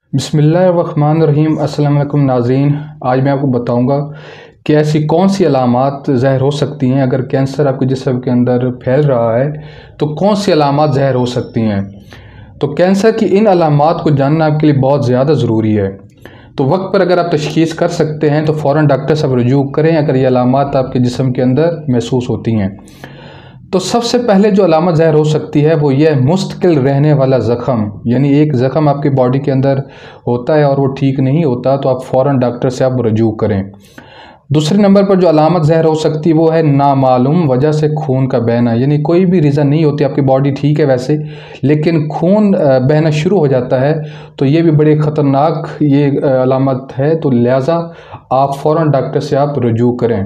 बिस्मिल्लाहिर्रहमानिर्रहीम। अस्सलाम वालेकुम नाज़रीन, आज मैं आपको बताऊंगा कि ऐसी कौन सी अलामात ज़ाहिर हो सकती हैं अगर कैंसर आपके जिस्म के अंदर फैल रहा है तो कौन सी अलामात ज़ाहिर हो सकती हैं। तो कैंसर की इन अलामात को जानना आपके लिए बहुत ज़्यादा ज़रूरी है। तो वक्त पर अगर आप तशख़ीस कर सकते हैं तो फ़ौरन डॉक्टर से रुजू करें अगर ये अलामात आपके जिस्म के अंदर महसूस होती हैं। तो सबसे पहले जो अलामत ज़ाहिर हो सकती है वो ये मुस्तकिल रहने वाला ज़ख़म, यानी एक ज़ख़म आपकी बॉडी के अंदर होता है और वो ठीक नहीं होता तो आप फ़ौरन डॉक्टर से आप रुजू करें। दूसरे नंबर पर जो अलामत ज़ाहिर हो सकती है वो है नामालूम वजह से खून का बहना, यानी कोई भी रीज़न नहीं होती, आपकी बॉडी ठीक है वैसे लेकिन खून बहना शुरू हो जाता है तो ये भी बड़ी ख़तरनाक ये अलामत है। तो लिहाजा आप फ़ौरन डॉक्टर से आप रुजू करें।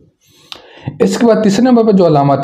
इसके बाद तीसरे नंबर पर जो अलामत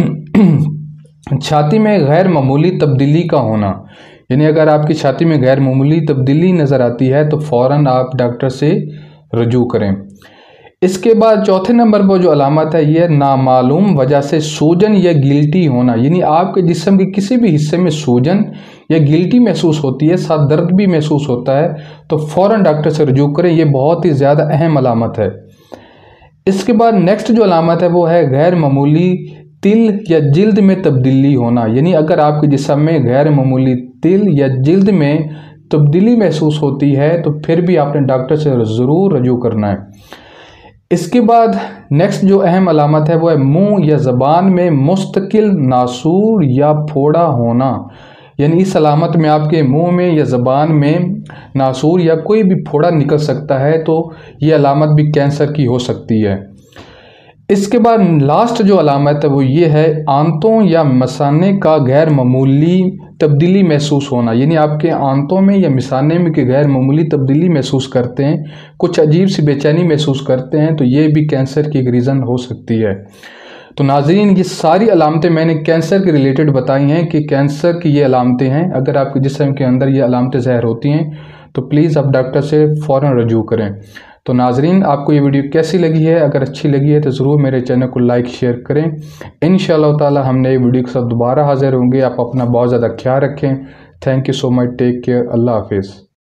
है छाती में गैर मामूली तब्दीली का होना, यानी अगर आपकी छाती में गैर मामूली तब्दीली नज़र आती है तो फ़ौरन आप डॉक्टर से रुजू करें। इसके बाद चौथे नंबर पर जो अलामत है यह नामालूम वजह से सूजन या गिल्टी होना, यानी आपके जिस्म के किसी भी हिस्से में सूजन या गिल्टी महसूस होती है, साथ दर्द भी महसूस होता है तो फ़ौरन डॉक्टर से रुजू करें। यह बहुत ही ज़्यादा अहम अलामत है। इसके बाद नेक्स्ट जो अलामत है वो है गैर मामूली तिल या जिल्द में तब्दीली होना, यानी अगर आपके जिस्म में गैर मामूली तिल या जिल्द में तब्दीली महसूस होती है तो फिर भी आपने डॉक्टर से ज़रूर रुजू करना है। इसके बाद नेक्स्ट जो अहम अलामत है वो है मुंह या ज़बान में मुस्तकिल नासूर या फोड़ा होना, यानी इस अलामत में आपके मुंह में या ज़बान में नासूर या कोई भी फोड़ा निकल सकता है तो ये अलामत भी कैंसर की हो सकती है। इसके बाद लास्ट जो अलामत है वो ये है आंतों या मसाने का गैर मामूली तब्दीली महसूस होना, यानी आपके आंतों में या मिसाने में की गैर मामूली तब्दीली महसूस करते हैं, कुछ अजीब सी बेचैनी महसूस करते हैं तो ये भी कैंसर की एक रीज़न हो सकती है। तो नाज़रीन, ये सारी अलामतें मैंने कैंसर के रिलेटेड बताई हैं कि कैंसर की ये अलामतें हैं। अगर आपके जिस्म के अंदर ये अलामतें ज़ाहिर होती हैं तो प्लीज़ आप डॉक्टर से फ़ौरन रुजू करें। तो नाज़रीन, आपको ये वीडियो कैसी लगी है? अगर अच्छी लगी है तो ज़रूर मेरे चैनल को लाइक शेयर करें। इंशाअल्लाह ताला हम नई वीडियो के साथ दोबारा हाज़िर होंगे। आप अपना बहुत ज़्यादा ख्याल रखें। Thank you so much. Take care. अल्लाह हाफिज़।